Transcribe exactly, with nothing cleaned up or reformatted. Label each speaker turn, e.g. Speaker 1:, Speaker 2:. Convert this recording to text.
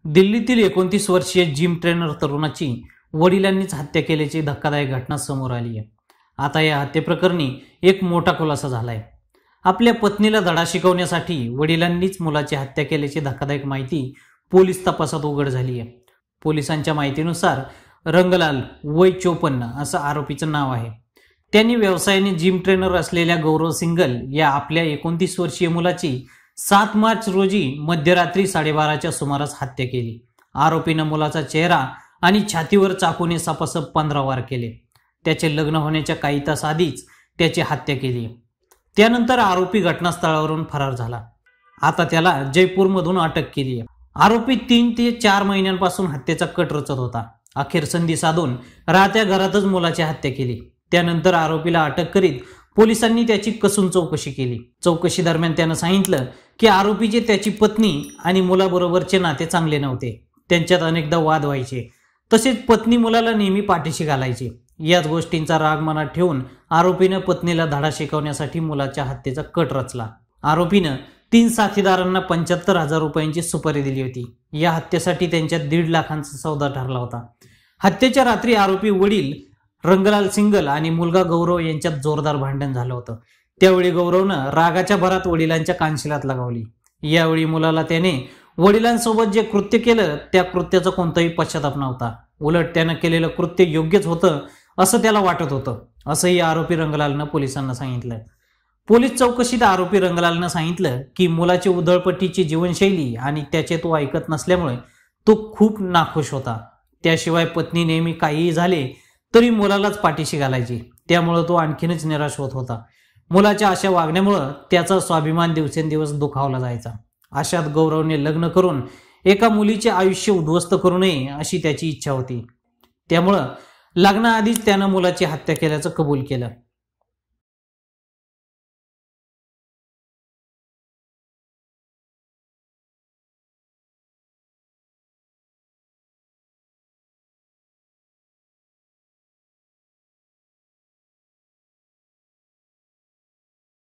Speaker 1: दिल्लीतील एकोणतीस वर्षीय जिम ट्रेनर तरुणाची वडिलांनीच हत्या केल्याची धक्कादायक घटना समोर आली आहे। आता या हत्येप्रकरणी एक मोठा खुलासा झालाय। आपल्या पत्नीला धडा शिकवण्यासाठी वडिलांनीच मुलाची हत्या केल्याची धक्कादायक माहिती पोलीस तपासात उघड झाली आहे। पोलिसांच्या माहितीनुसार रंगलाल वय चोपन्न असं आरोपीचं नाव आहे। त्यांनी व्यवसायाने जिम ट्रेनर असलेल्या गौरव सिंगल या आपल्या एकोणतीस वर्षीय मुलाची सात मार्च रोजी मध्यरात्री साडेबाराच्या सुमारास हत्या केली। आरोपीनं मुलाचा चेहरा आणि छातीवर चाकूने सपासप पंधरा वार केले। त्याचे लग्न होण्याच्या काही तास आधीच त्याची हत्या केली। त्यानंतर आरोपी घटनास्थळावरून फरार झाला। आता त्याला जयपूरमधून अटक केली आहे। आरोपी तीन ते चार महिन्यांपासून हत्येचा कट रचत होता। अखेर संधी साधून राहत्या घरातच मुलाची हत्या केली। त्यानंतर आरोपीला अटक करीत पोलिसांनी त्याची कसून चौकशी केली। चौकशी दरम्यान त्यानं सांगितलं की आरोपीचे त्याची पत्नी आणि मुलाबरोबरचे नाते चांगले नव्हते। त्यांच्यात अनेकदा वाद व्हायचे, तसेच पत्नी मुलाला नेहमी पाठीशी घालायची। याच गोष्टींचा राग मनात ठेवून आरोपीनं पत्नीला धडा शिकवण्यासाठी मुलाच्या हत्येचा कट रचला। आरोपीनं तीन साथीदारांना पंच्याहत्तर हजार रुपयांची सुपारी दिली होती। या हत्येसाठी त्यांच्यात दीड लाखांचा सौदा ठरला होता। हत्येच्या रात्री आरोपी वडील रंगलाल सिंगल आणि मुलगा गौरव यांच्यात जोरदार भांडण झालं होतं। त्यावेळी गौरवनं रागाच्या भरात वडिलांच्या कानशिलात लगावली। यावेळी मुलाला त्याने वडिलांसोबत जे कृत्य केलं त्या कृत्याचा कोणताही पश्चाताप नव्हता। उलट त्यानं केलेलं कृत्य योग्यच होतं असं त्याला वाटत होतं, असंही आरोपी रंगलालनं पोलिसांना सांगितलं। पोलीस चौकशीत आरोपी रंगलालनं सांगितलं की मुलाची उधळपट्टीची जीवनशैली आणि त्याचे तो ऐकत नसल्यामुळे तो खूप नाखुश होता। त्याशिवाय पत्नी नेहमी काहीही झाले तरी मुलालाच पाठीशी घालायची, त्यामुळे तो आणखीनच निराश होत होता। मुलाच्या अशा वागण्यामुळे त्याचा स्वाभिमान दिवसेंदिवस दुखावला जायचा। अशात गौरवने लग्न करून एका मुलीचे आयुष्य उद्ध्वस्त करू नये अशी त्याची इच्छा होती। त्यामुळं लग्नाआधीच त्यानं मुलाची हत्या केल्याचं कबूल केलं।